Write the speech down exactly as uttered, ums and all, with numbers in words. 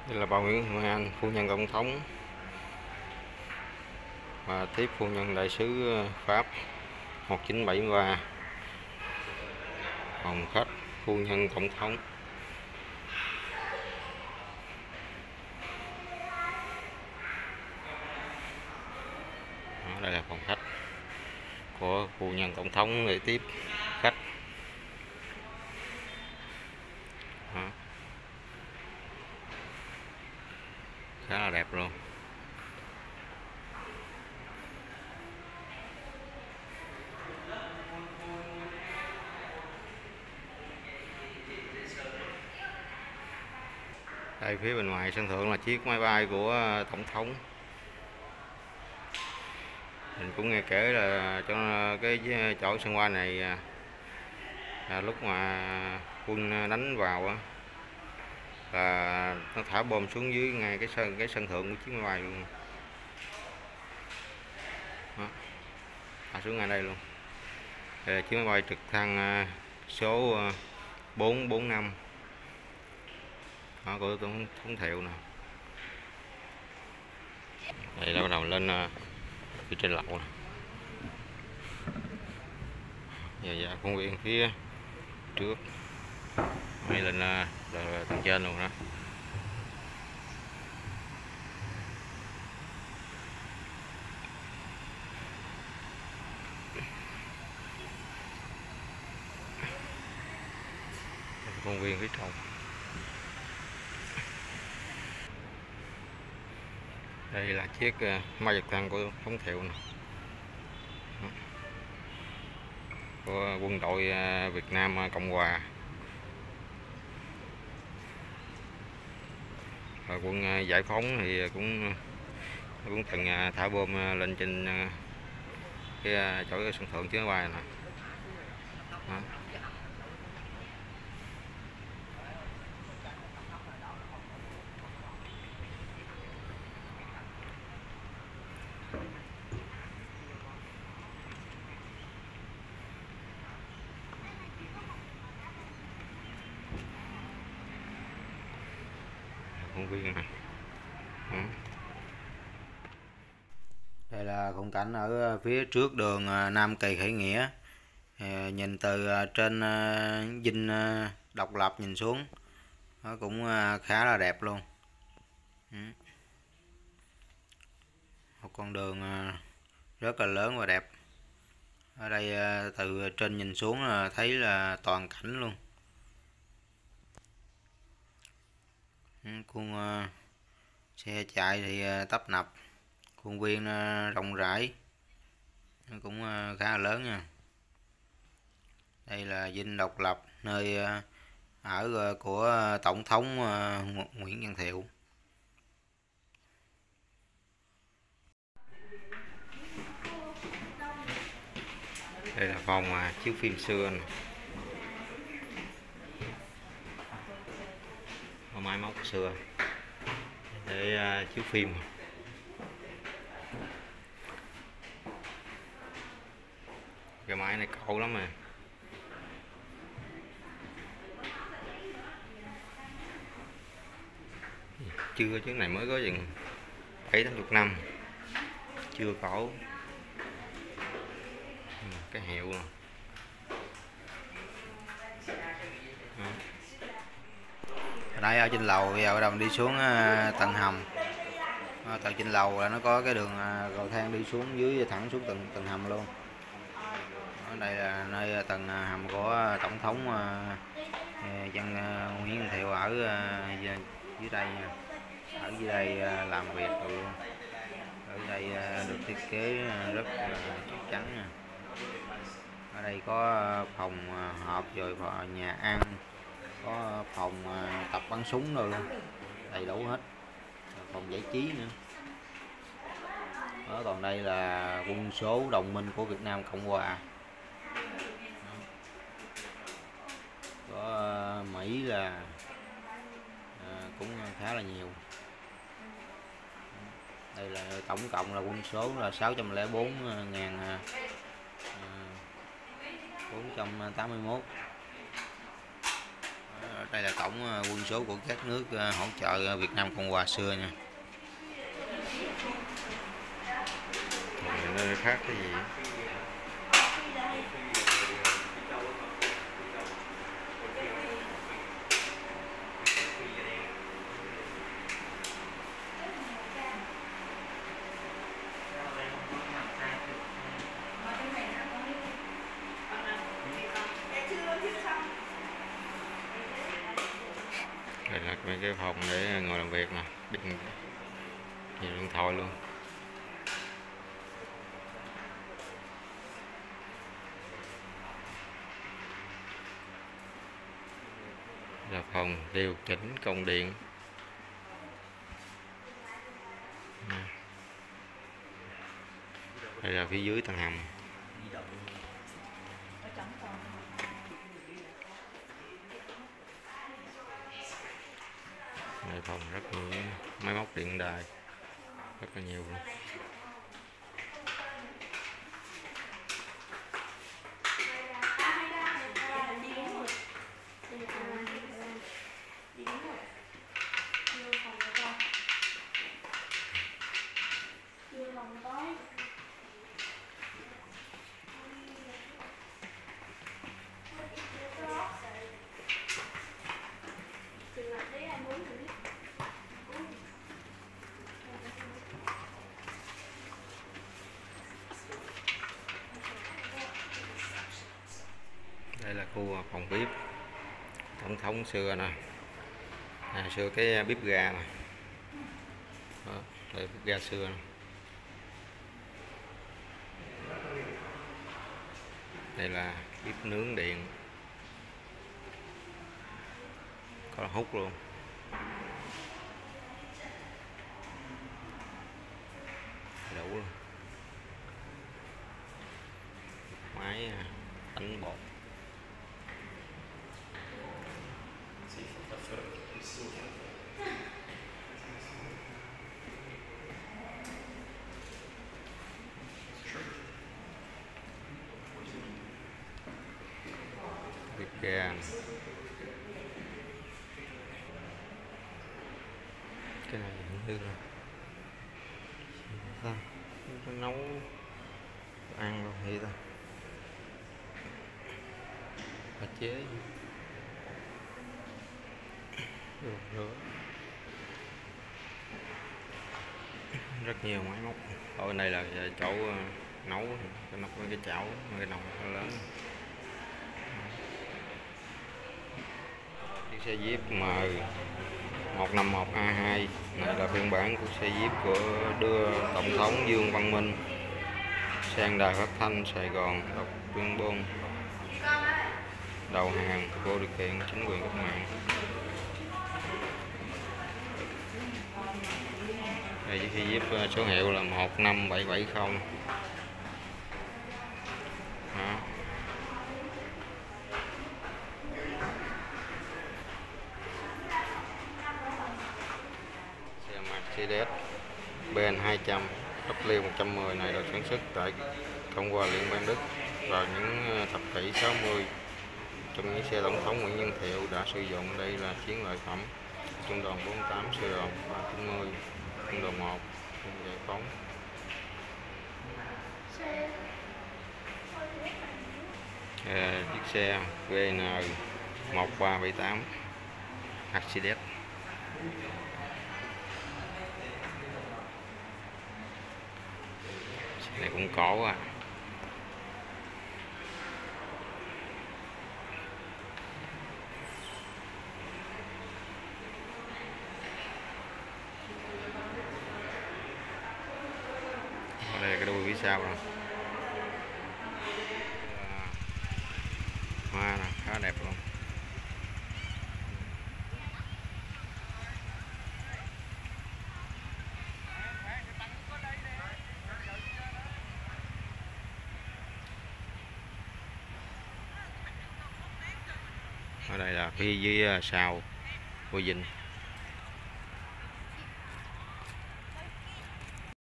Đây là bà Nguyễn Hồng An, phu nhân tổng thống và tiếp phu nhân đại sứ Pháp một chín bảy ba, phòng khách phu nhân tổng thống. Đó, đây là phòng khách của phu nhân tổng thống để tiếp khách. Đó. Khá là đẹp luôn. Đây phía bên ngoài sân thượng là chiếc máy bay của tổng thống. Mình cũng nghe kể là cho cái chỗ sân bay này là lúc mà quân đánh vào á là nó thả bom xuống dưới ngay cái sân cái sân thượng của chiếc máy bay luôn. Đó. Thả xuống ngay đây luôn. Đây là chiếc máy bay trực thăng số bốn bốn năm. Đó, của tổng thống Thiệu nè. Đây là bắt đầu lên phía trên lầu nè. Giờ dạ công viên phía trước. Đây lên là tầng trên luôn đó. Công viên phía trong. Đây là chiếc máy trực thăng của thống Thiệu nè. Của quân đội Việt Nam Cộng Hòa. Và quân giải phóng thì cũng cũng từng thả bom lên trên cái chỗ cái sân thượng chiếc máy bay nè. Đó. Công viên này. Ừ. Đây là khung cảnh ở phía trước đường Nam Kỳ Khởi Nghĩa. Nhìn từ trên dinh Độc Lập nhìn xuống nó cũng khá là đẹp luôn. Ừ. Một con đường rất là lớn và đẹp. Ở đây từ trên nhìn xuống là thấy là toàn cảnh luôn. Con uh, xe chạy thì uh, tấp nập, khuôn viên uh, rộng rãi, cũng uh, khá là lớn nha. Đây là dinh Độc Lập, nơi uh, ở uh, của uh, tổng thống uh, Nguyễn Văn Thiệu. Đây là phòng uh, chiếu phim xưa này. Máy móc xưa để uh, chiếu phim. Cái máy này cậu lắm rồi. Chưa chứ này mới có chừng bảy tám chục năm, chưa cổ. Cái hiệu rồi. Đây ở trên lầu, bây giờ bắt đầu mình đi xuống tầng hầm. Tầng trên lầu là nó có cái đường cầu thang đi xuống dưới thẳng xuống tầng tầng hầm luôn. Ở đây là nơi tầng hầm của tổng thống dân Nguyễn Văn Thiệu ở dưới đây, ở dưới đây làm việc rồi luôn. Ở đây được thiết kế rất là chắc chắn. Ở đây có phòng họp rồi nhà ăn, có phòng tập bắn súng rồi luôn, đầy đủ hết, phòng giải trí nữa. Đó, còn đây là quân số đồng minh của Việt Nam Cộng Hòa. Có Mỹ là à, cũng khá là nhiều. Đây là tổng cộng là quân số là sáu trăm lẻ bốn nghìn bốn trăm tám mươi mốt. Đây là tổng quân số của các nước hỗ trợ Việt Nam Cộng Hòa xưa nha. Nơi khác cái gì? Đây là mấy cái phòng để ngồi làm việc nè, điện nhiều điện thoại luôn. Là phòng điều chỉnh công điện. Đây là phía dưới tầng hầm. Đây phòng rất nhiều máy móc điện đài, rất là nhiều luôn. Đây là khu phòng bếp tổng thống xưa nè, à, xưa cái bếp ga nè. Đó, đây bếp ga xưa nè. Đây là bếp nướng điện, có hút luôn. Đủ luôn. Máy đánh bột. Bếp ga. Cái này không hư rồi. Ta có nấu ăn luôn vậy ta. Và chế được rửa. Rất nhiều máy móc. Ở bên đây là chỗ nấu, cái nắp với cái chảo, cái nồi lớn. Chiếc xe Jeep M một năm một A hai này là phiên bản của xe Jeep của đưa Tổng thống Dương Văn Minh sang đài phát thanh Sài Gòn đọc tuyên ngôn đầu hàng vô điều kiện chính quyền cách mạng. Đây chiếc xe Jeep số hiệu là một năm bảy bảy không. Đó. Xe Mercedes Benz hai trăm W một trăm mười này được sản xuất tại Cộng hòa Liên bang Đức vào những thập kỷ sáu mươi. Trong những xe tổng thống Nguyễn Văn Thiệu đã sử dụng. Đây là chiến lợi phẩm trung đoàn bốn tám sư đoàn ba chín mươi, trung đoàn một giải phóng. À, chiếc xe V N một ba bảy tám Mercedes. Xe này cũng cổ à. Đây là cái đuôi phía sau rồi. Hoa nè, khá đẹp luôn. Ở đây là phía dưới sau của Vinh.